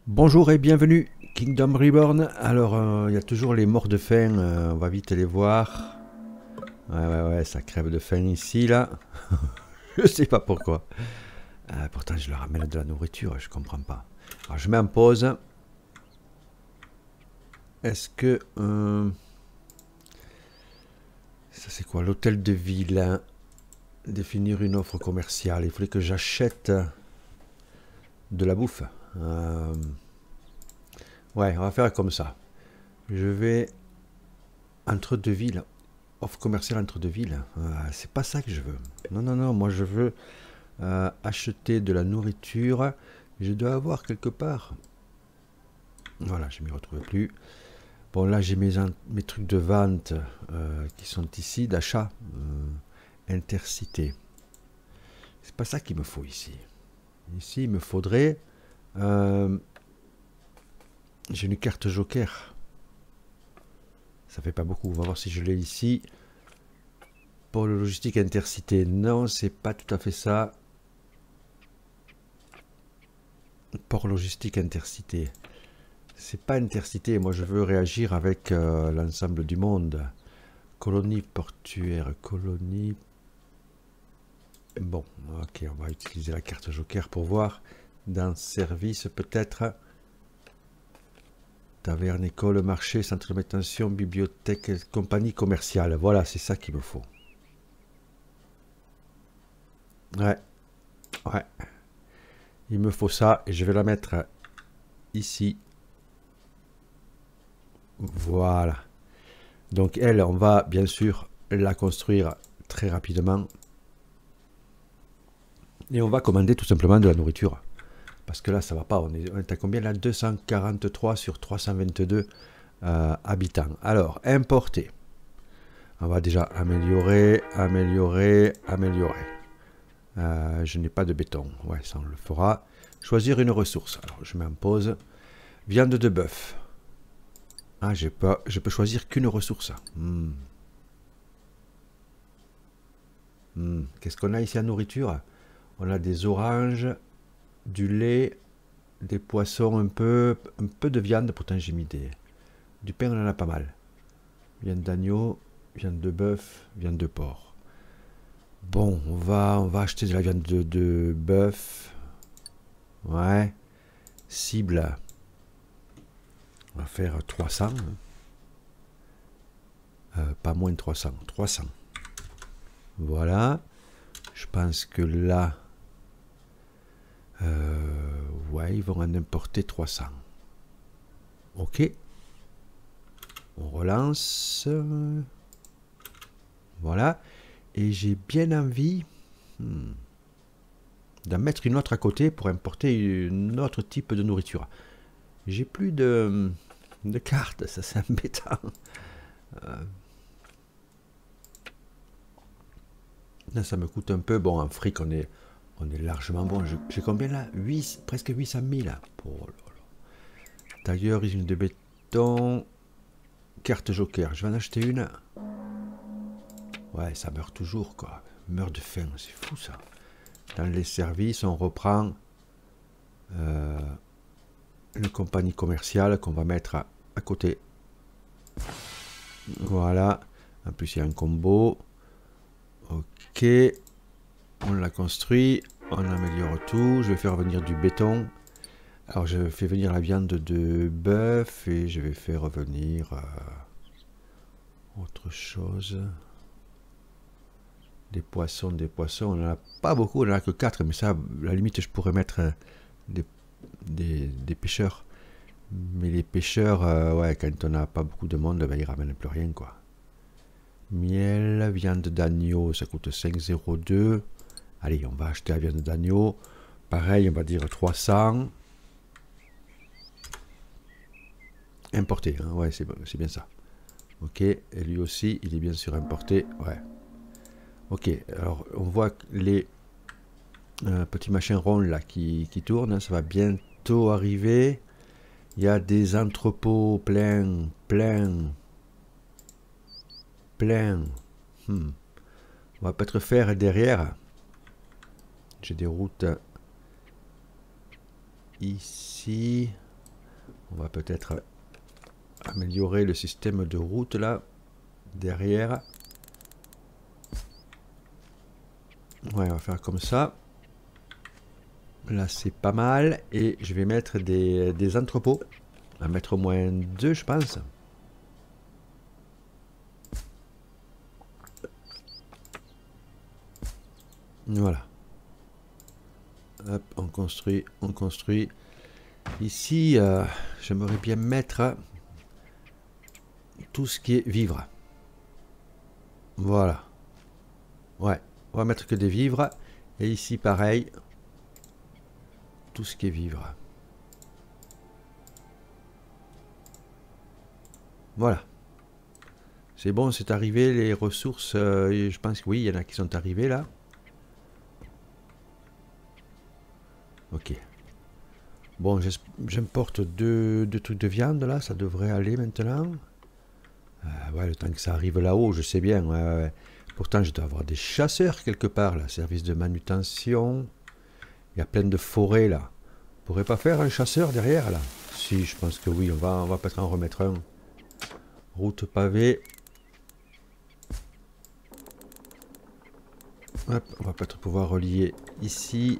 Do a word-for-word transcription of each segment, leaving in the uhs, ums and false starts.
Bonjour et bienvenue, Kingdom Reborn. Alors, euh, il y a toujours les morts de faim, euh, on va vite les voir. Ouais, ouais, ouais, ça crève de faim ici, là. Je sais pas pourquoi. Euh, pourtant, je leur ramène de la nourriture, je comprends pas. Alors, je mets en pause. Est-ce que... euh, ça, c'est quoi? L'hôtel de ville, hein. Définir une offre commerciale. Il faudrait que j'achète de la bouffe. Euh, ouais, on va faire comme ça. Je vais... Entre deux villes. Offre commerciale entre deux villes. Euh, c'est pas ça que je veux. Non, non, non. Moi, je veux euh, acheter de la nourriture. Je dois avoir quelque part. Voilà, je m'y retrouve plus. Bon, là, j'ai mes, mes trucs de vente euh, qui sont ici, d'achat. Euh, intercité. C'est pas ça qu'il me faut ici. Ici, il me faudrait... Euh, j'ai une carte joker. Ça fait pas beaucoup. On va voir si je l'ai ici. Pour le logistique intercité. Non, c'est pas tout à fait ça. Port logistique intercité. C'est pas intercité. Moi, je veux réagir avec euh, l'ensemble du monde. Colonie portuaire. Colonie. Bon, ok, on va utiliser la carte joker pour voir. Dans service, peut-être. Taverne, école, marché, centre de manutention, bibliothèque, compagnie commerciale. Voilà, c'est ça qu'il me faut. Ouais, ouais. Il me faut ça et je vais la mettre ici. Voilà. Donc elle, on va bien sûr la construire très rapidement. Et on va commander tout simplement de la nourriture. Parce que là, ça va pas. On est, on est à combien là? Deux cent quarante-trois sur trois cent vingt-deux euh, habitants. Alors, importer. On va déjà améliorer, améliorer, améliorer. Euh, je n'ai pas de béton. Ouais, ça on le fera. Choisir une ressource. Alors, je mets en pause. Viande de bœuf. Ah, j'ai pas, je peux choisir qu'une ressource. Hmm. Hmm. Qu'est-ce qu'on a ici en nourriture? On a des oranges, du lait, des poissons un peu, un peu de viande. Pourtant, j'ai mis des, du pain, on en a pas mal. Viande d'agneau, viande de bœuf, viande de porc. Bon, on va, on va acheter de la viande de, de bœuf. Ouais. Cible. On va faire trois cents. Euh, pas moins de trois cents. trois cents. Voilà. Je pense que là... Euh, ouais, ils vont en importer trois cents. Ok. On relance. Voilà. Et j'ai bien envie hmm, d'en mettre une autre à côté pour importer un autre type de nourriture. J'ai plus de, de cartes, ça c'est embêtant. Euh, là, ça me coûte un peu. Bon, en fric, on est, on est largement bon. J'ai combien là? huit, presque huit cent mille. Oh, tailleur, usine de béton. Carte joker. Je vais en acheter une. Ouais, ça meurt toujours, quoi. Meurt de faim, c'est fou ça. Dans les services, on reprend euh, une compagnie commerciale qu'on va mettre à, à côté. Voilà. En plus, il y a un combo. Ok. On l'a construit. On améliore tout. Je vais faire venir du béton. Alors, je fais venir la viande de bœuf et je vais faire revenir euh, autre chose. Des poissons, des poissons. On n'en a pas beaucoup, on n'en a que quatre, mais ça, à la limite, je pourrais mettre des, des, des pêcheurs. Mais les pêcheurs, euh, ouais, quand on n'a pas beaucoup de monde, ben, ils ramènent plus rien, quoi. Miel, viande d'agneau, ça coûte cinq zéro deux. Allez, on va acheter la viande d'agneau. Pareil, on va dire trois cents. Importé, hein, ouais, c'est bien ça. Ok, et lui aussi, il est bien sûr importé, ouais. Ok, alors on voit les euh, petits machins ronds là qui, qui tournent, ça va bientôt arriver. Il y a des entrepôts pleins, pleins, pleins. Hmm. On va peut-être faire derrière. J'ai des routes ici. On va peut-être améliorer le système de route là, derrière. Ouais, on va faire comme ça. Là, c'est pas mal. Et je vais mettre des, des entrepôts. On va mettre au moins deux, je pense. Voilà. Hop, on construit, on construit. Ici, euh, j'aimerais bien mettre tout ce qui est vivres. Voilà. Ouais, on va mettre que des vivres. Et ici, pareil. Tout ce qui est vivres. Voilà. C'est bon, c'est arrivé, les ressources. Euh, je pense que oui, il y en a qui sont arrivés là. Ok. Bon, j'importe deux, deux trucs de viande là, ça devrait aller maintenant. Euh, ouais, le temps que ça arrive là-haut, je sais bien. Ouais, ouais. Pourtant, je dois avoir des chasseurs quelque part là, service de manutention. Il y a plein de forêts là. On pourrait pas faire un chasseur derrière là? Si, je pense que oui, on va, on va peut-être en remettre un. Route pavée. Hop, on va peut-être pouvoir relier ici.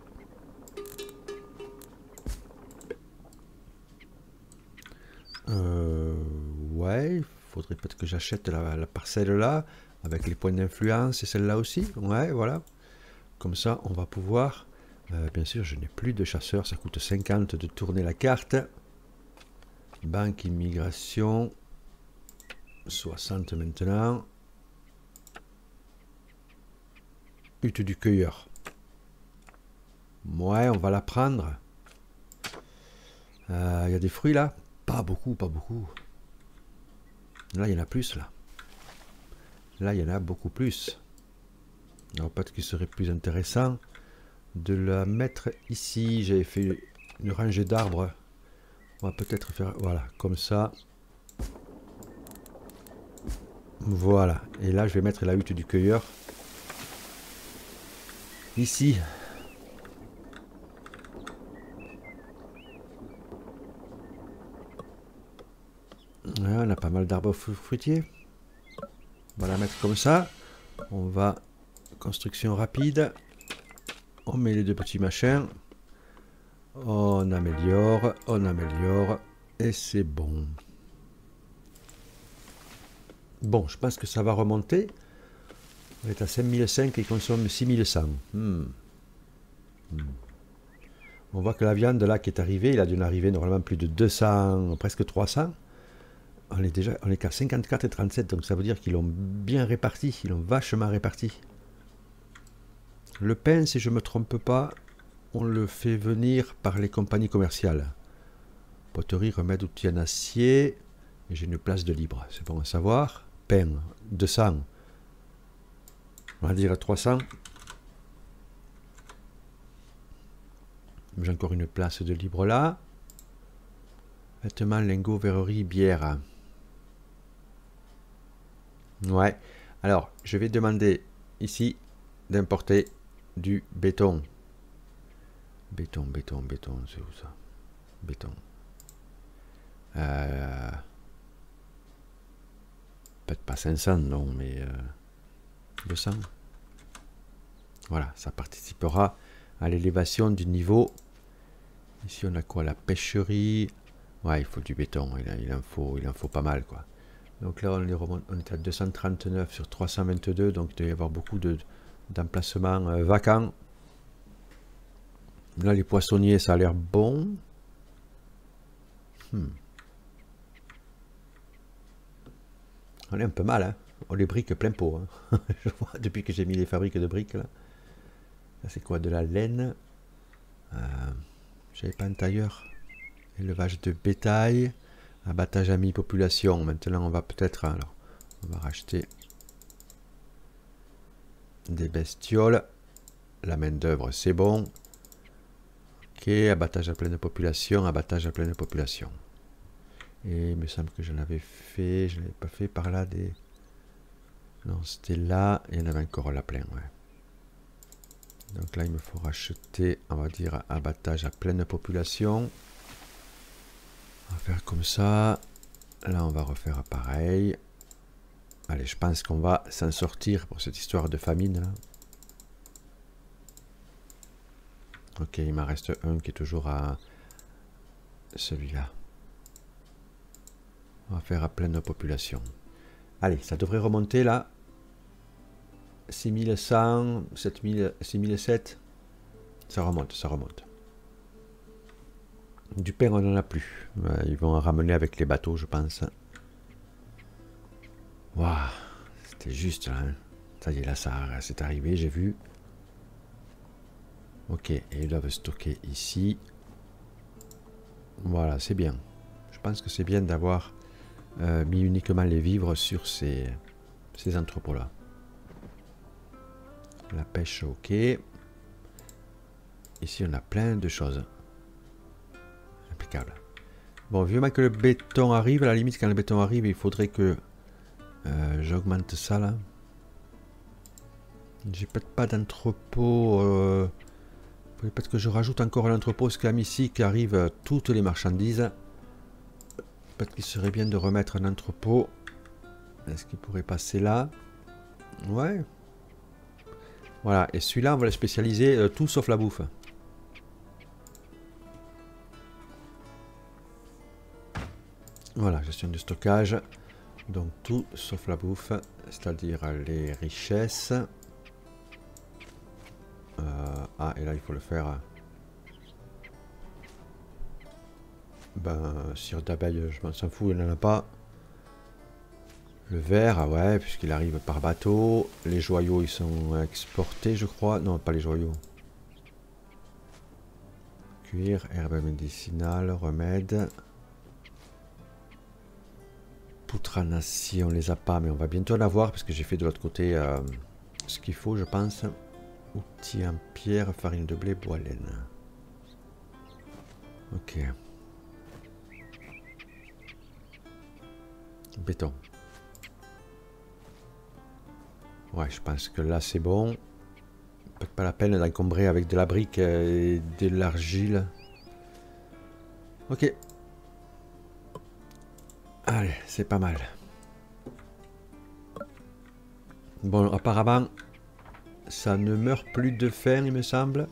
Euh, ouais, il faudrait peut-être que j'achète la, la parcelle là, avec les points d'influence et celle-là aussi. Ouais, voilà. Comme ça, on va pouvoir... Euh, bien sûr, je n'ai plus de chasseurs, ça coûte cinquante de tourner la carte. Banque immigration. soixante maintenant. Hutte du cueilleur. Ouais, on va la prendre. Il euh, y a des fruits là? Pas beaucoup, pas beaucoup. Là, il y en a plus là. Là, il y en a beaucoup plus. Alors, peut-être qu'il serait plus intéressant de la mettre ici. J'avais fait une rangée d'arbres. On va peut-être faire... Voilà, comme ça. Voilà. Et là, je vais mettre la hutte du cueilleur. Ici. Ouais, on a pas mal d'arbres fruitiers. On va la mettre comme ça. On va... Construction rapide. On met les deux petits machins. On améliore. On améliore. Et c'est bon. Bon, je pense que ça va remonter. On est à cinq mille cinq et consomme six mille cent. Hmm. Hmm. On voit que la viande là qui est arrivée, il a dû en arriver normalement plus de deux cents, presque trois cents. On est déjà, on est qu'à cinquante-quatre et trente-sept, donc ça veut dire qu'ils l'ont bien réparti, ils l'ont vachement réparti. Le pain, si je ne me trompe pas, on le fait venir par les compagnies commerciales. Poterie, remède, outils en acier. Et j'ai une place de libre, c'est bon à savoir. Pain, deux cents. On va dire trois cents. J'ai encore une place de libre là. Vêtements, lingots, verrerie, bière. Ouais. Alors, je vais demander ici d'importer du béton. Béton, béton, béton, c'est où ça? Béton. Euh, Peut-être pas cinq cents, non, mais euh, deux cents. Voilà, ça participera à l'élévation du niveau. Ici, on a quoi? La pêcherie. Ouais, il faut du béton, il, il, en, faut, il en faut pas mal, quoi. Donc là, on est, remonte, on est à deux cent trente-neuf sur trois cent vingt-deux, donc il doit y avoir beaucoup d'emplacements euh, vacants. Là, les poissonniers, ça a l'air bon. Hmm. On est un peu mal, hein. On les briques plein pot. Hein. Je vois, depuis que j'ai mis les fabriques de briques, là. Là, c'est quoi? De la laine. Euh, J'avais pas un tailleur. Élevage de bétail. Abattage à mi-population. Maintenant, on va peut-être... Alors, on va racheter des bestioles. La main-d'œuvre, c'est bon. Ok, abattage à pleine population. Abattage à pleine population. Et il me semble que je l'avais fait. Je ne l'avais pas fait par là des... Non, c'était là. Il y en avait encore là plein, ouais. Donc là, il me faut racheter, on va dire, abattage à pleine population. On va faire comme ça. Là, on va refaire pareil. Allez, je pense qu'on va s'en sortir pour cette histoire de famine. Là. Ok, il m'en reste un qui est toujours à celui-là. On va faire à pleine population. Allez, ça devrait remonter là. six mille cent, sept mille, six mille sept. Ça remonte, ça remonte. Du pain, on n'en a plus. Ils vont en ramener avec les bateaux, je pense. Waouh, c'était juste là. Hein. Ça y est, là, ça c'est arrivé, j'ai vu. Ok, et ils doivent stocker ici. Voilà, c'est bien. Je pense que c'est bien d'avoir euh, mis uniquement les vivres sur ces, ces entrepôts-là. La pêche, ok. Ici, on a plein de choses. Impeccable. Bon, vivement que le béton arrive, à la limite, quand le béton arrive, il faudrait que euh, j'augmente ça, là. J'ai peut-être pas d'entrepôt. Euh, peut-être que je rajoute encore un entrepôt, parce qu'à ici, qui arrivent toutes les marchandises. Peut-être qu'il serait bien de remettre un entrepôt. Est-ce qu'il pourrait passer là? Ouais. Voilà, et celui-là, on va le spécialiser euh, tout sauf la bouffe. Voilà, gestion du stockage. Donc tout sauf la bouffe, c'est-à-dire les richesses. Euh, ah, et là, il faut le faire. Ben, cire d'abeille, je m'en s'en fous, il n'en a pas. Le verre, ah ouais, puisqu'il arrive par bateau. Les joyaux, ils sont exportés, je crois. Non, pas les joyaux. Cuir, herbe médicinale, remède. Poutre à nacien, on les a pas, mais on va bientôt en avoir, parce que j'ai fait de l'autre côté euh, ce qu'il faut, je pense. Outils en pierre, farine de blé, bois laine. Ok. Béton. Ouais, je pense que là c'est bon. Peut-être pas la peine d'encombrer avec de la brique et de l'argile. Ok. Allez, c'est pas mal. Bon, apparemment, ça ne meurt plus de faim, il me semble.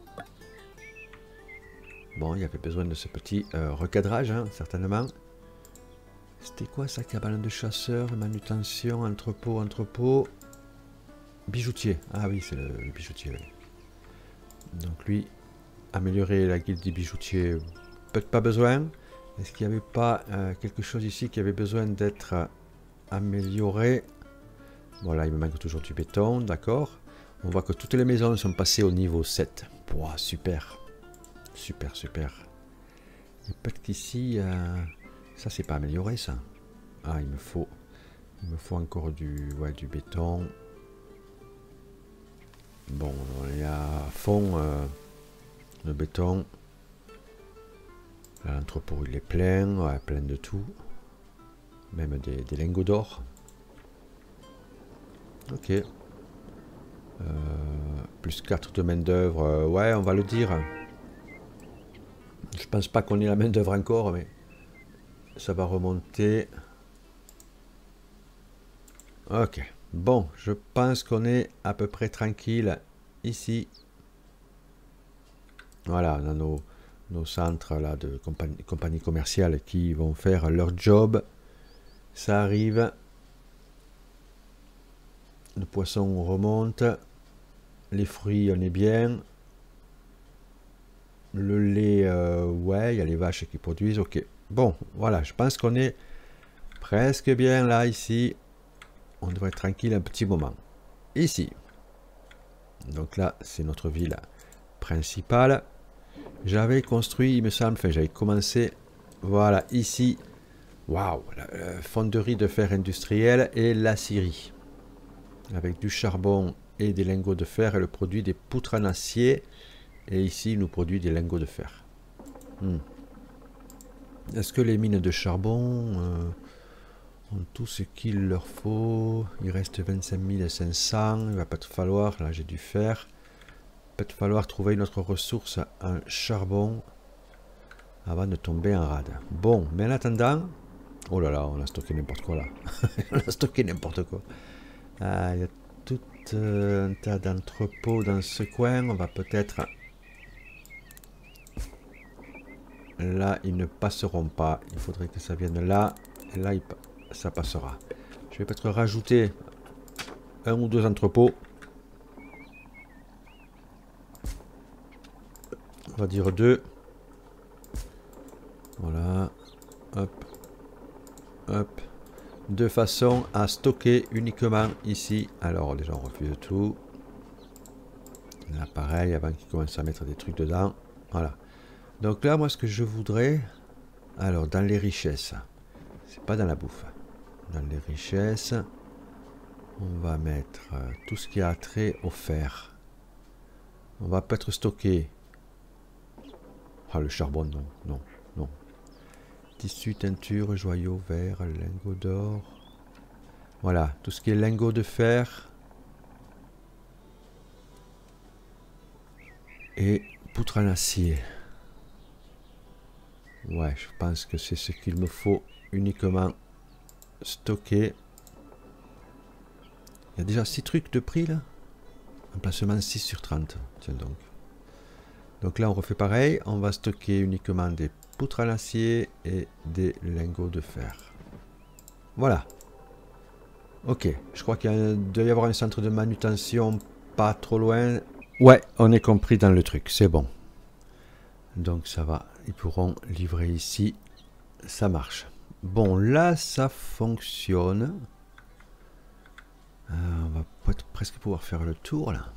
Bon, il y avait besoin de ce petit euh, recadrage, hein, certainement. C'était quoi ça, cabane de chasseurs, manutention, entrepôt, entrepôt. Bijoutier. Ah oui, c'est le, le bijoutier. Oui. Donc lui, améliorer la guilde des bijoutiers, peut-être pas besoin. Est-ce qu'il n'y avait pas euh, quelque chose ici qui avait besoin d'être euh, amélioré? Voilà, il me manque toujours du béton, d'accord. On voit que toutes les maisons sont passées au niveau sept. Wow, super. Super, super. Et peut-être qu'ici, euh, ça c'est pas amélioré ça. Ah, il me faut, il me faut encore du, ouais, du béton. Bon, on est à fond euh, le béton. L'entrepôt il est plein, ouais, plein de tout. Même des, des lingots d'or. Ok. Euh, plus quatre de main d'œuvre, euh, ouais, on va le dire. Je pense pas qu'on ait la main d'œuvre encore, mais ça va remonter. Ok. Bon, je pense qu'on est à peu près tranquille ici. Voilà, dans nos, nos centres là, de compagnie, compagnies commerciales qui vont faire leur job. Ça arrive. Le poisson on remonte. Les fruits, on est bien. Le lait, euh, ouais, il y a les vaches qui produisent. Ok. Bon, voilà, je pense qu'on est presque bien là, ici. On devrait être tranquille un petit moment. Ici. Donc là, c'est notre ville principale. J'avais construit, il me semble, enfin j'avais commencé, voilà, ici. Waouh, la fonderie de fer industriel et l'aciérie. Avec du charbon et des lingots de fer et le produit des poutres en acier. Et ici, il nous produit des lingots de fer. Hmm. Est-ce que les mines de charbon euh, ont tout ce qu'il leur faut? Il reste vingt-cinq mille cinq cents. Il va peut-être falloir, là j'ai du fer, peut-être falloir trouver une autre ressource en charbon. avant de tomber en rade. Bon, mais en attendant... Oh là là, on a stocké n'importe quoi là. On a stocké n'importe quoi. Ah, il y a tout euh, un tas d'entrepôts dans ce coin. On va peut-être... Là, ils ne passeront pas. Il faudrait que ça vienne là. Et là, il... ça passera. Je vais peut-être rajouter un ou deux entrepôts. On va dire deux. Voilà. Hop. Hop. De façon à stocker uniquement ici. Alors déjà on refuse tout. Là pareil, avant qu'ils commencent à mettre des trucs dedans. Voilà. Donc là moi ce que je voudrais... Alors dans les richesses. C'est pas dans la bouffe. Dans les richesses. On va mettre euh, tout ce qui a trait au fer. On va peut-être stocker... Ah le charbon non. Non. Non. Tissu, teinture, joyaux, verre, lingots d'or. Voilà, tout ce qui est lingots de fer. Et poutre en acier. Ouais, je pense que c'est ce qu'il me faut uniquement stocker. Il y a déjà six trucs de prix là. Emplacement six sur trente. Tiens donc. Donc là on refait pareil. On va stocker uniquement des poutres en acier et des lingots de fer. Voilà. Ok, je crois qu'il doit y avoir un centre de manutention pas trop loin. Ouais, on est compris dans le truc, c'est bon. Donc ça va, ils pourront livrer ici. Ça marche. Bon, là ça fonctionne. Euh, on va peut-être presque pouvoir faire le tour là.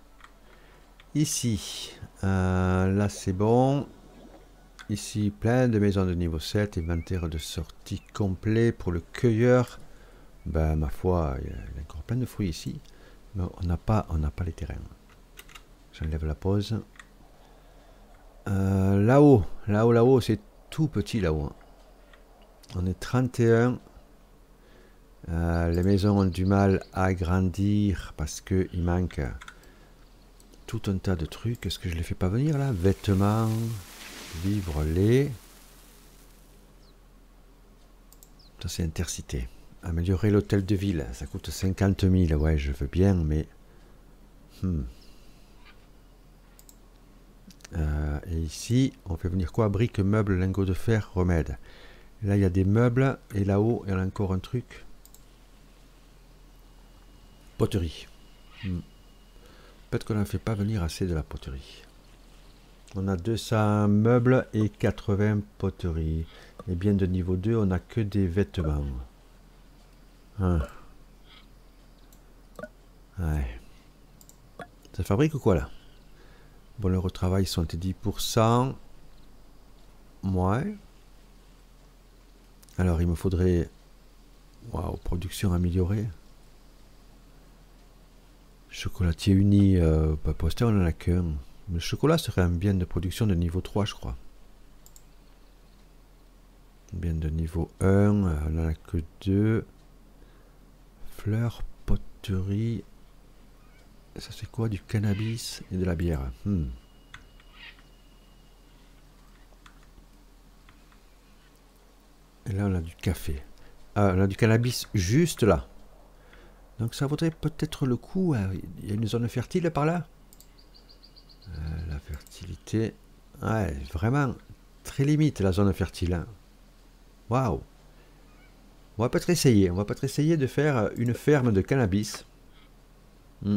Ici, euh, là c'est bon. Ici, plein de maisons de niveau sept, inventaire de sortie complet pour le cueilleur. Ben, ma foi, il y a encore plein de fruits ici. Mais on n'a pas, on n'a pas les terrains. J'enlève la pause. Euh, là-haut, là-haut, là-haut, c'est tout petit là-haut. On est trente et un. Euh, les maisons ont du mal à grandir parce qu'il manque tout un tas de trucs. Est-ce que je les fais pas venir là? Vêtements... Vivre les. Ça c'est intercité. Améliorer l'hôtel de ville. Ça coûte cinquante mille. Ouais, je veux bien, mais. Hmm. Euh, et ici, on fait venir quoi? Briques, meubles, lingots de fer, remède. Là, il y a des meubles. Et là-haut, il y a encore un truc. Poterie. Hmm. Peut-être qu'on n'en fait pas venir assez de la poterie. On a deux cents meubles et quatre-vingts poteries. Et bien de niveau deux, on n'a que des vêtements. Hein. Ouais. Ça fabrique ou quoi là? Bon, le retravail sont dix pour cent. Ouais. Alors, il me faudrait... Waouh, production améliorée. Chocolatier uni. Euh, bah, pour l'instant, on n'en a qu'un. Le chocolat serait un bien de production de niveau trois, je crois. Bien de niveau un, on n'en a que deux. Fleurs, poterie. Ça c'est quoi? Du cannabis et de la bière. Hmm. Et là on a du café. Ah, on a du cannabis juste là. Donc ça vaudrait peut-être le coup. Il y a une zone fertile par là. Euh, la fertilité, ouais, vraiment très limite la zone fertile. Hein. Waouh! On va peut-être essayer. On va peut-être essayer de faire une ferme de cannabis. Hmm.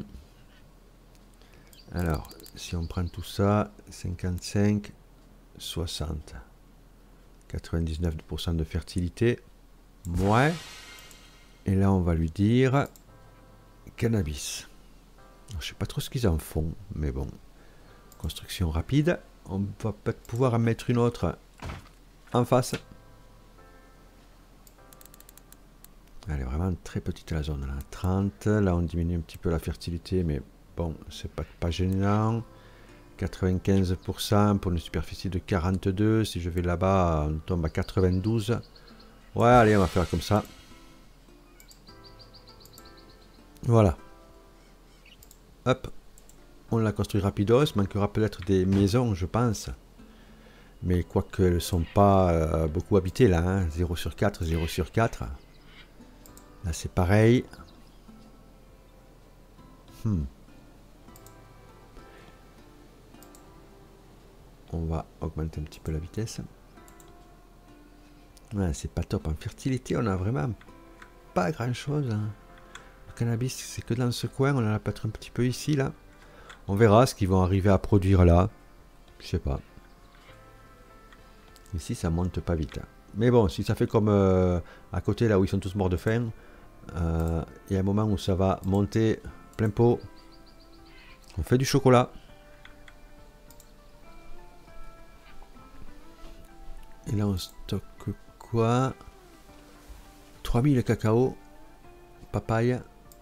Alors, si on prend tout ça, cinquante-cinq, soixante, quatre-vingt-dix-neuf pour cent de fertilité. Ouais. Et là, on va lui dire cannabis. Je sais pas trop ce qu'ils en font, mais bon. Construction rapide. On va peut-être pouvoir en mettre une autre en face. Elle est vraiment très petite la zone. Là. trente. Là, on diminue un petit peu la fertilité, mais bon, c'est pas, pas gênant. quatre-vingt-quinze pour cent pour une superficie de quarante-deux. Si je vais là-bas, on tombe à quatre-vingt-douze. Ouais, allez, on va faire comme ça. Voilà. Hop. On l'a construit rapidos. Il manquera peut-être des maisons, je pense. Mais quoique elles ne sont pas euh, beaucoup habitées là, hein. zéro sur quatre, zéro sur quatre. Là c'est pareil. Hmm. On va augmenter un petit peu la vitesse. Ouais, c'est pas top. En fertilité, on a vraiment pas grand chose. Hein. Le cannabis, c'est que dans ce coin. On en a peut-être un petit peu ici, là. On verra ce qu'ils vont arriver à produire là. Je sais pas. Ici, ça monte pas vite. Mais bon, si ça fait comme euh, à côté, là où ils sont tous morts de faim, euh, il y a un moment où ça va monter plein pot. On fait du chocolat. Et là, on stocke quoi? trois mille cacao. Papaye.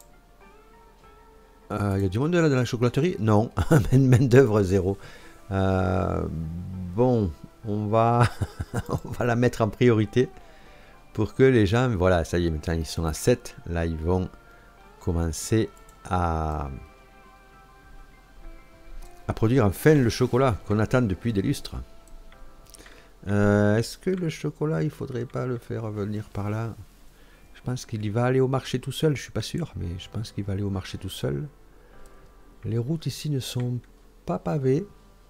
Il euh, y a du monde là dans la chocolaterie? Non. Main d'œuvre zéro. Euh, bon, on va, on va la mettre en priorité pour que les gens, voilà, ça y est, maintenant ils sont à sept. Là, ils vont commencer à, à produire enfin le chocolat qu'on attend depuis des lustres. Euh, Est-ce que le chocolat, il faudrait pas le faire venir par là? Je pense qu'il va aller au marché tout seul, je suis pas sûr, mais je pense qu'il va aller au marché tout seul. Les routes ici ne sont pas pavées.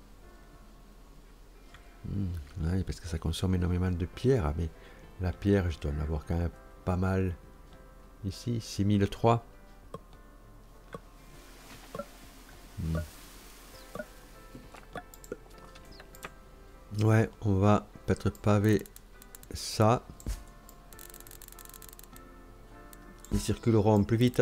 Mmh, ouais, parce que ça consomme énormément de pierre, mais la pierre, je dois en avoir quand même pas mal. Ici, six mille trois. Mmh. Ouais, on va peut-être paver ça. Ils circuleront plus vite.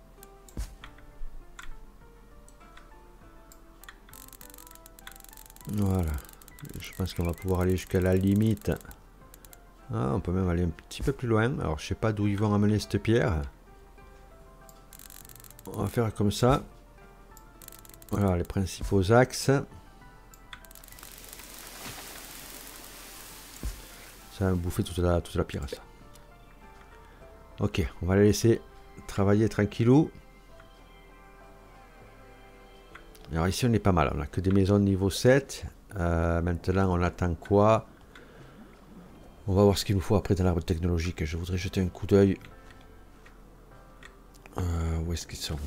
Voilà. Je pense qu'on va pouvoir aller jusqu'à la limite. Ah, on peut même aller un petit peu plus loin. Alors, je sais pas d'où ils vont amener cette pierre. On va faire comme ça. Voilà les principaux axes. Ça va bouffer toute la, toute la pierre, ça. Ok, on va la laisser travailler tranquillou. Alors ici on est pas mal, on a que des maisons de niveau sept. Euh, maintenant on attend quoi? On va voir ce qu'il nous faut après dans l'arbre technologique. Je voudrais jeter un coup d'œil. Euh, où est-ce qu'ils sont?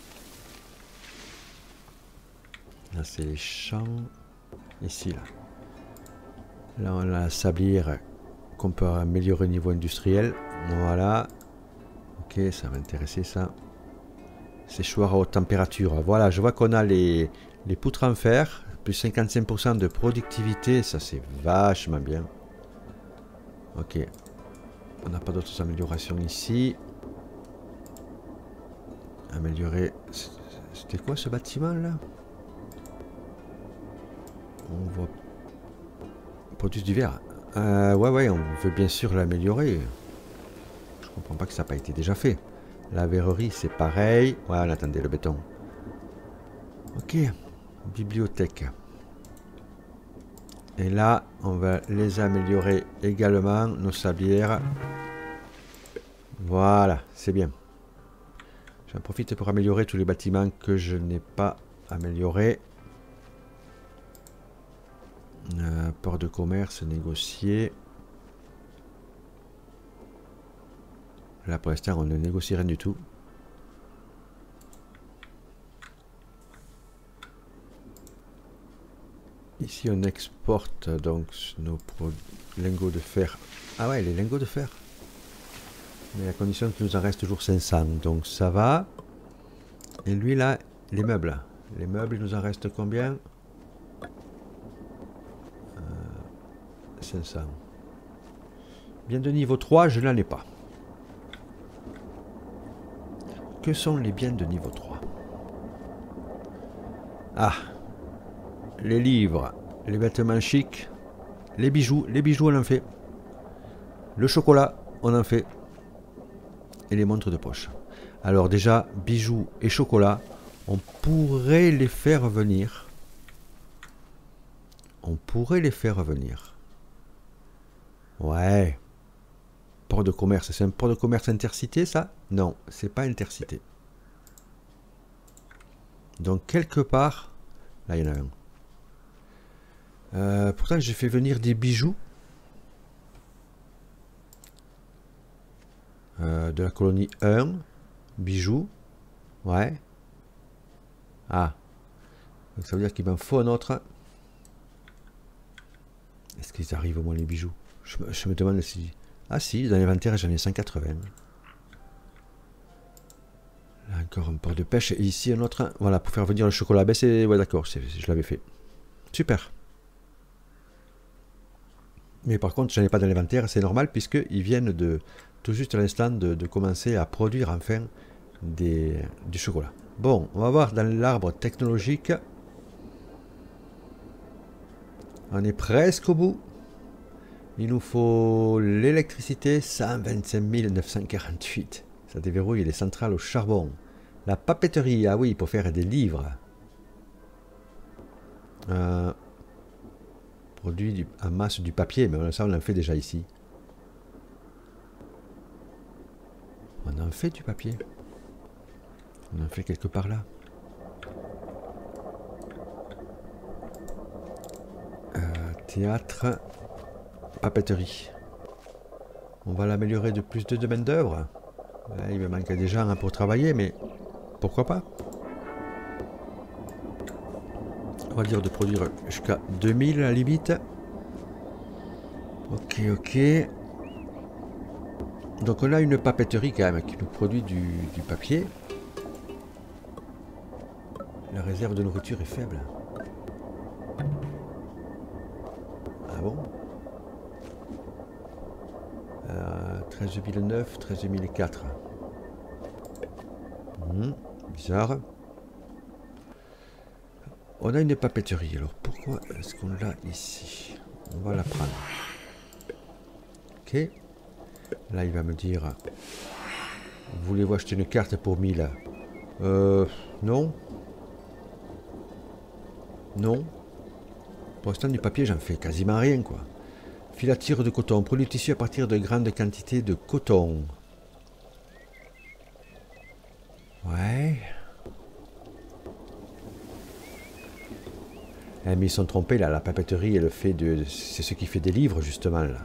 Là c'est les champs. Ici là. Là on a la sablière qu'on peut améliorer au niveau industriel. Voilà. Ok, ça va intéresser ça. Séchoir à haute température. Voilà, je vois qu'on a les, les poutres en fer. Plus cinquante-cinq pour cent de productivité. Ça, c'est vachement bien. Ok. On n'a pas d'autres améliorations ici. Améliorer... C'était quoi ce bâtiment là? On voit... Produce du verre. Euh, ouais, ouais, on veut bien sûr l'améliorer. Je comprends pas que ça n'a pas été déjà fait. La verrerie, c'est pareil. Ouais, on attendait le béton. Ok. Bibliothèque. Et là, on va les améliorer également, nos sablières. Voilà, c'est bien. J'en profite pour améliorer tous les bâtiments que je n'ai pas améliorés. Euh, port de commerce, négocier. Là, pour l'instant, on ne négocie rien du tout. Ici, on exporte donc nos lingots de fer. Ah ouais, les lingots de fer. Mais à condition qu'il nous en reste toujours cinq cents. Donc ça va. Et lui, là, les meubles. Les meubles, il nous en reste combien? euh, cinq cents. Bien de niveau trois, je n'en ai pas. Que sont les biens de niveau trois? Ah, les livres, les vêtements chics, les bijoux. Les bijoux, on en fait. Le chocolat, on en fait. Et les montres de poche. Alors déjà, bijoux et chocolat, on pourrait les faire venir. On pourrait les faire venir. Ouais. Port de commerce, c'est un port de commerce intercité, ça? Non, c'est pas intercité. Donc quelque part, là il y en a un. Euh, pourtant, j'ai fait venir des bijoux. Euh, de la colonie un. Bijoux. Ouais. Ah. Donc ça veut dire qu'il m'en faut un autre. Est-ce qu'ils arrivent au moins les bijoux? je me, je me demande si... Ah si, dans l'inventaire j'en ai cent quatre-vingts. Là encore un port de pêche. Et ici un autre. Voilà, pour faire venir le chocolat. Ben c'est... Ouais d'accord, je l'avais fait. Super. Mais par contre, j'en ai pas dans l'inventaire, c'est normal puisqu'ils viennent de tout juste à l'instant de, de commencer à produire enfin des, du chocolat. Bon, on va voir dans l'arbre technologique. On est presque au bout. Il nous faut l'électricité, cent vingt-cinq mille neuf cent quarante-huit. Ça déverrouille les centrales au charbon. La papeterie, ah oui, pour faire des livres. Euh, produit du, en masse du papier, mais ça on en fait déjà ici. On en fait du papier. On en fait quelque part là. Euh, théâtre, papeterie. On va l'améliorer de plus de domaines d'œuvre. Il me manque des gens pour travailler, mais pourquoi pas? On va dire de produire jusqu'à deux mille à la limite. Ok, ok. Donc on a une papeterie quand même qui nous produit du, du papier. La réserve de nourriture est faible. Ah bon? euh, treize mille neuf, treize mille quatre. Hmm, bizarre. On a une papeterie. Alors pourquoi est-ce qu'on l'a ici? On va la prendre. Ok. Là il va me dire, voulez-vous acheter une carte pour mille? Euh, non. Non. Pour l'instant du papier j'en fais quasiment rien quoi. Filature de coton. Produit tissu à partir de grandes quantités de coton. Ouais. Eh, mais ils sont trompés là, la papeterie elle fait de... C'est ce qui fait des livres justement là.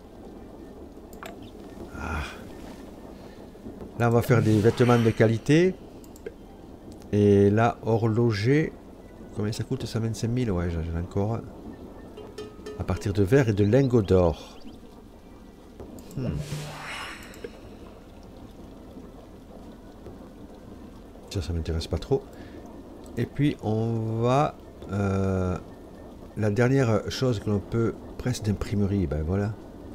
Ah. Là on va faire des vêtements de qualité. Et là, horloger. Combien ça coûte? cent vingt-cinq mille? Ouais, j'en ai encore. À partir de verre et de lingots d'or. Hmm. Ça, ça m'intéresse pas trop. Et puis on va... Euh, la dernière chose que l'on peut... Presse d'imprimerie, ben voilà.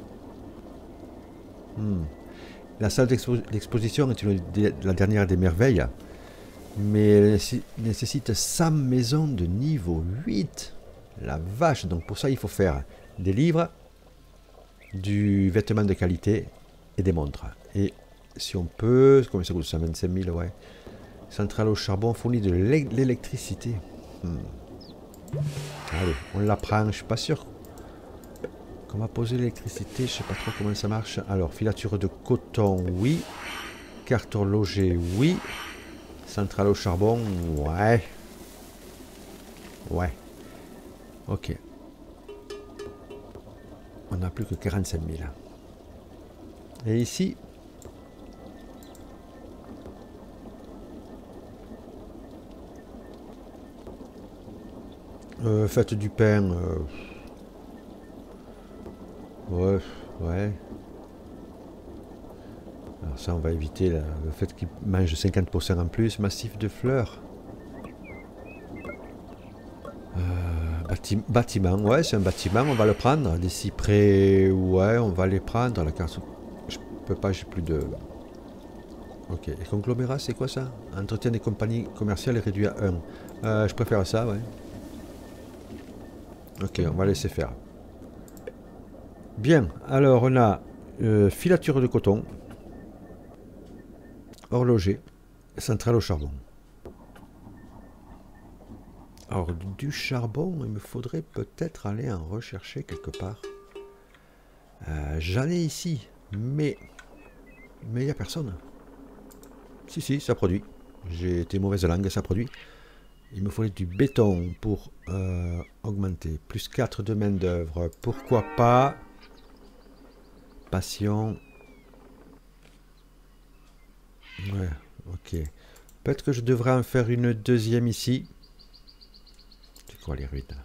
Hmm. La salle d'exposition est une, la dernière des merveilles. Mais elle nécessite cent maisons de niveau huit. La vache. Donc pour ça il faut faire des livres, du vêtement de qualité et des montres. Et si on peut... Combien ça coûte? cent vingt-cinq mille, ouais. Centrale au charbon fournit de l'électricité. Hmm. Allez, on la prend. Je suis pas sûr qu'on va poser l'électricité. Je sais pas trop comment ça marche. Alors, filature de coton, oui. Carte horloger, oui. Centrale au charbon, ouais. Ouais. Ok. On n'a plus que quarante-cinq mille. Et ici... Euh, faites du pain. Euh... Ouais, ouais. Alors ça, on va éviter là, le fait qu'il mange cinquante pour cent en plus. Massif de fleurs. Euh, bâti bâtiment, ouais, c'est un bâtiment. On va le prendre. Des cyprès, ouais, on va les prendre. La carte, je peux pas, j'ai plus de... Ok. Et conglomérat, c'est quoi ça? Entretien des compagnies commerciales est réduit à un. Euh, je préfère ça, ouais. Ok, on va laisser faire. Bien, alors on a euh, filature de coton, horloger, centrale au charbon. Alors du charbon, il me faudrait peut-être aller en rechercher quelque part. Euh, J'en ai ici, mais mais il n'y a personne. Si, si, ça produit. J'ai été mauvaise langue, ça produit. Il me faudrait du béton pour euh, augmenter. Plus quatre de main d'œuvre. Pourquoi pas? Passion. Ouais, ok. Peut-être que je devrais en faire une deuxième ici. C'est quoi les ruines là?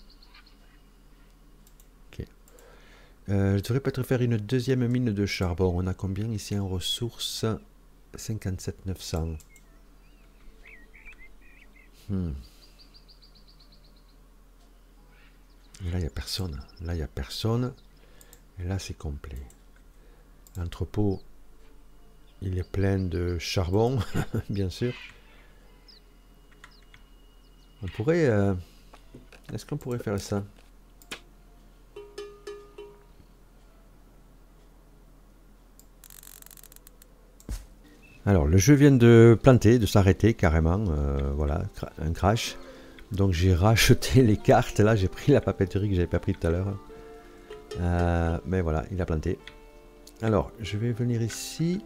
Ok. Euh, je devrais peut-être faire une deuxième mine de charbon. On a combien ici en ressources? cinquante-sept neuf cents. Hmm. Et là, il n'y a personne. Là, il n'y a personne. Et là, c'est complet. L'entrepôt, il est plein de charbon, bien sûr. On pourrait... Euh... Est-ce qu'on pourrait faire ça? Alors, le jeu vient de planter, de s'arrêter carrément. Euh, voilà, un crash. Donc, j'ai racheté les cartes. Là, j'ai pris la papeterie que j'avais pas pris tout à l'heure. Euh, mais voilà, il a planté. Alors, je vais venir ici.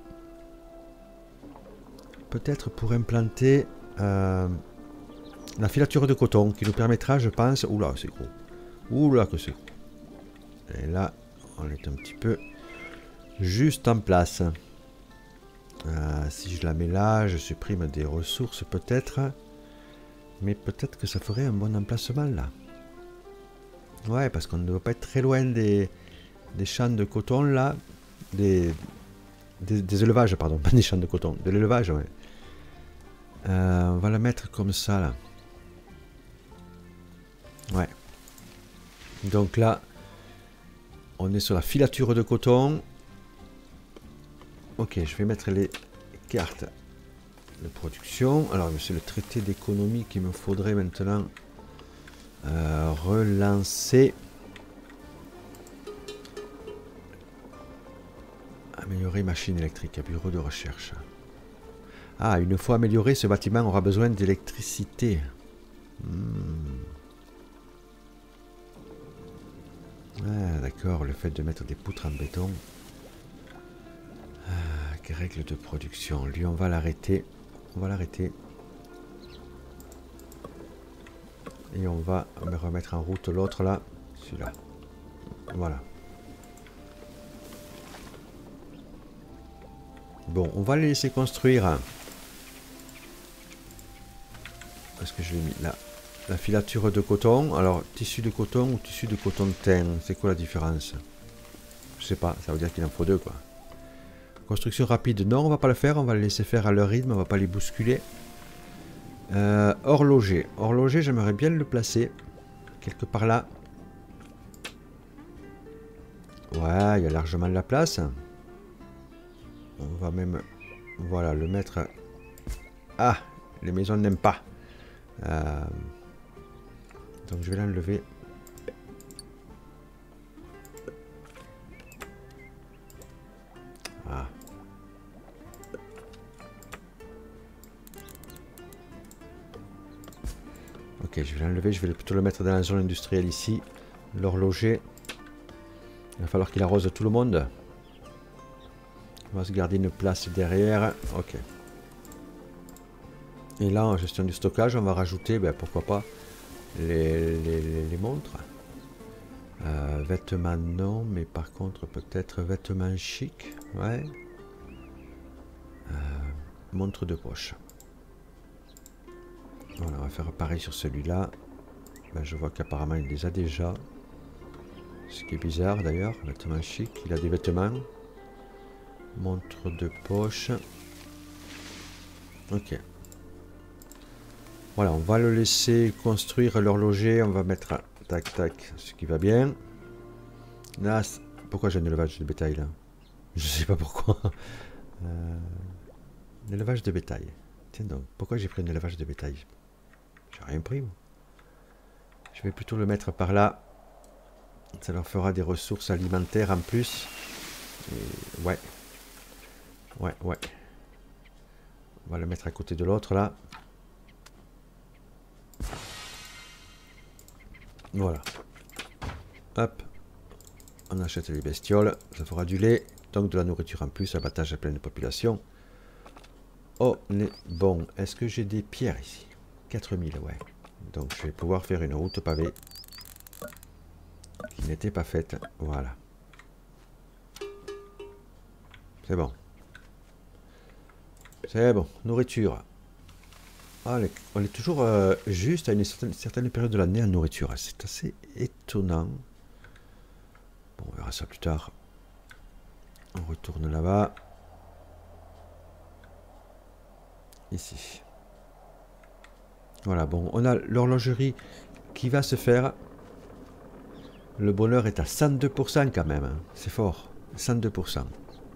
Peut-être pour implanter euh, la filature de coton qui nous permettra, je pense... Oula, c'est gros. Oula, que c'est gros. Et là, on est un petit peu juste en place. Euh, si je la mets là, je supprime des ressources peut-être. Mais peut-être que ça ferait un bon emplacement là. Ouais, parce qu'on ne doit pas être très loin des, des champs de coton là. Des, des, des élevages, pardon, pas des champs de coton. De l'élevage, ouais. Euh, on va la mettre comme ça là. Ouais. Donc là, on est sur la filature de coton. Ok, je vais mettre les cartes de production. Alors, c'est le traité d'économie qu'il me faudrait maintenant euh, relancer. Améliorer machine électrique, bureau de recherche. Ah, une fois amélioré, ce bâtiment aura besoin d'électricité. Hmm. Ah, d'accord, le fait de mettre des poutres en béton. Ah, quelle règle de production. Lui, on va l'arrêter. On va l'arrêter. Et on va me remettre en route l'autre là. Celui-là. Voilà. Bon, on va les laisser construire. Parce que je l'ai mis là. La filature de coton. Alors, tissu de coton ou tissu de coton de thym. C'est quoi la différence? Je sais pas. Ça veut dire qu'il en faut deux, quoi. Construction rapide. Non, on va pas le faire. On va les laisser faire à leur rythme. On va pas les bousculer. Euh, horloger. Horloger, j'aimerais bien le placer. Quelque part là. Ouais, il y a largement de la place. On va même... Voilà, le mettre... Ah, les maisons n'aiment pas. Euh, donc je vais l'enlever. Ah. Ok, je vais l'enlever. Je vais plutôt le mettre dans la zone industrielle ici. L'horloger. Il va falloir qu'il arrose tout le monde. On va se garder une place derrière. Ok. Et là, en gestion du stockage, on va rajouter, ben, pourquoi pas, les, les, les montres. Euh, vêtements, non, mais par contre, peut-être vêtements chic. Ouais. Euh, montre de poche. Voilà, on va faire pareil sur celui-là. Ben, je vois qu'apparemment, il les a déjà. Ce qui est bizarre d'ailleurs. Vêtements chic. Il a des vêtements. Montre de poche. Ok. Voilà, on va le laisser construire l'horloger. On va mettre tac tac, ce qui va bien. Là, pourquoi j'ai un élevage de bétail là? Je sais pas pourquoi. Euh, un élevage de bétail. Tiens donc, pourquoi j'ai pris un élevage de bétail? J'ai rien pris. Moi. Je vais plutôt le mettre par là. Ça leur fera des ressources alimentaires en plus. Et ouais. Ouais, ouais. On va le mettre à côté de l'autre là. Voilà. Hop. On achète les bestioles. Ça fera du lait. Donc de la nourriture en plus. Abattage à pleine population. Oh, on est bon. Est-ce que j'ai des pierres ici? quatre mille, ouais. Donc je vais pouvoir faire une route pavée qui n'était pas faite. Voilà. C'est bon. C'est bon. Nourriture. Ah, on, est, on est toujours euh, juste à une certaine, certaine période de l'année en nourriture. C'est assez étonnant. Bon, on verra ça plus tard. On retourne là-bas. Ici. Voilà, bon, on a l'horlogerie qui va se faire. Le bonheur est à cent deux pour cent quand même. Hein. C'est fort. cent deux pour cent.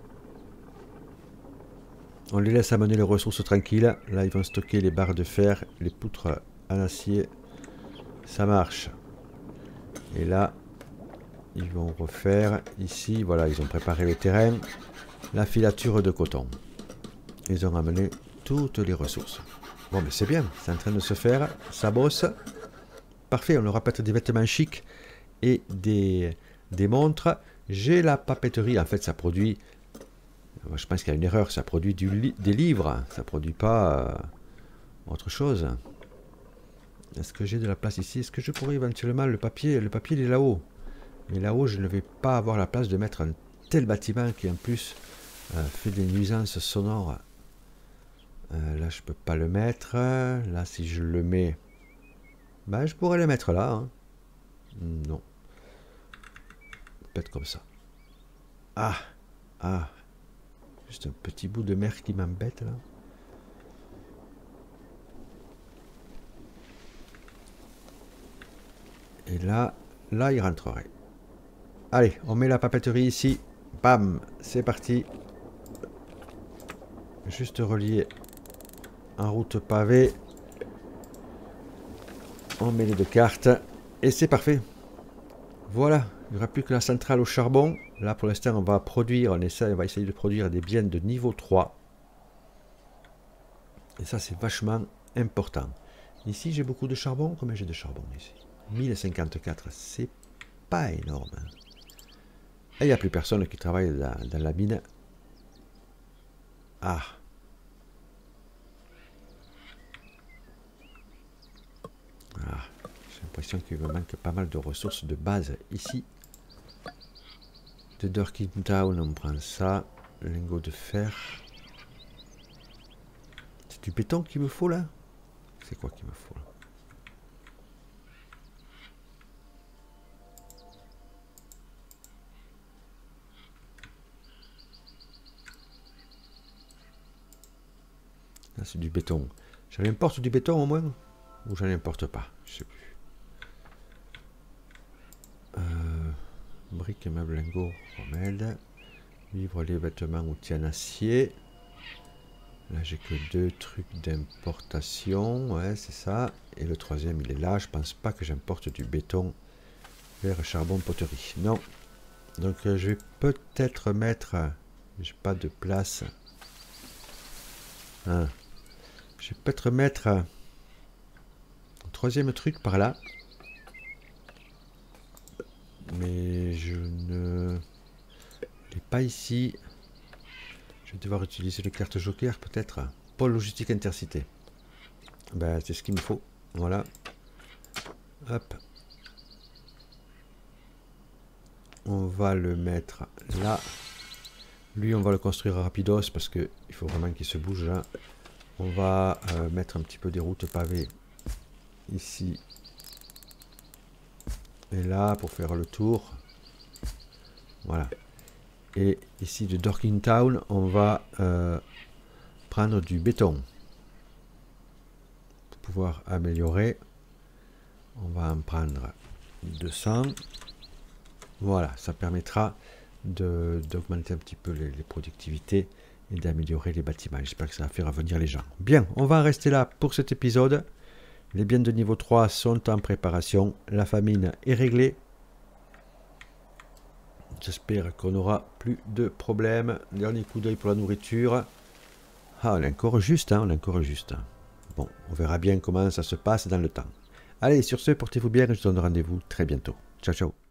On les laisse amener les ressources tranquilles. Là, ils vont stocker les barres de fer, les poutres en acier. Ça marche. Et là, ils vont refaire ici. Voilà, ils ont préparé le terrain. La filature de coton. Ils ont amené toutes les ressources. Bon, mais c'est bien. C'est en train de se faire. Ça bosse. Parfait. On aura peut-être des vêtements chics et des, des montres. J'ai la papeterie. En fait, ça produit... Je pense qu'il y a une erreur, ça produit du li des livres, ça produit pas euh, autre chose. Est-ce que j'ai de la place ici? Est-ce que je pourrais éventuellement le papier? Le papier il est là-haut. Mais là-haut, je ne vais pas avoir la place de mettre un tel bâtiment qui en plus euh, fait des nuisances sonores. Euh, là, je peux pas le mettre. Là, si je le mets, ben, je pourrais le mettre là. Hein. Non. Peut-être comme ça. Ah, ah. Juste un petit bout de mer qui m'embête là. Et là, là il rentrerait. Allez, on met la papeterie ici. Bam, c'est parti. Juste relié en route pavée. On met les deux cartes. Et c'est parfait. Voilà, il n'y aura plus que la centrale au charbon. Là, pour l'instant, on va produire, on, essaie, on va essayer de produire des biens de niveau trois. Et ça, c'est vachement important. Ici, j'ai beaucoup de charbon. Combien j'ai de charbon ici? mille cinquante-quatre, c'est pas énorme. Et il n'y a plus personne qui travaille dans, dans la mine. Ah. Ah. J'ai l'impression qu'il me manque pas mal de ressources de base ici. De Dorking Town, on prend ça. Lingot de fer. C'est du béton qu'il me faut là? C'est quoi qu'il me faut là? Là c'est du béton. J'en importe du béton au moins? Ou j'en importe pas? Je sais plus. Euh... Briques, meubles, lingots, remèdes. Livre les vêtements, outils en acier. Là, j'ai que deux trucs d'importation. Ouais, c'est ça. Et le troisième, il est là. Je pense pas que j'importe du béton vers charbon poterie. Non. Donc, euh, je vais peut-être mettre... J'ai pas de place. Hein. Je vais peut-être mettre un troisième truc par là. Mais je ne l'ai pas ici. Je vais devoir utiliser les cartes joker peut-être. Pôle logistique intercité. Ben, c'est ce qu'il me faut. Voilà. Hop. On va le mettre là. Lui, on va le construire rapidos parce que il faut vraiment qu'il se bouge là. On va euh, mettre un petit peu des routes pavées ici. Et là, pour faire le tour. Voilà. Et ici, de Dorking Town, on va euh, prendre du béton. Pour pouvoir améliorer. On va en prendre deux cents. Voilà, ça permettra d'augmenter un petit peu les, les productivités et d'améliorer les bâtiments. J'espère que ça va faire revenir les gens. Bien, on va en rester là pour cet épisode. Les biens de niveau trois sont en préparation. La famine est réglée. J'espère qu'on n'aura plus de problèmes. Dernier coup d'œil pour la nourriture. Ah, on est encore juste, hein, on est encore juste. Bon, on verra bien comment ça se passe dans le temps. Allez, sur ce, portez-vous bien et je vous donne rendez-vous très bientôt. Ciao, ciao.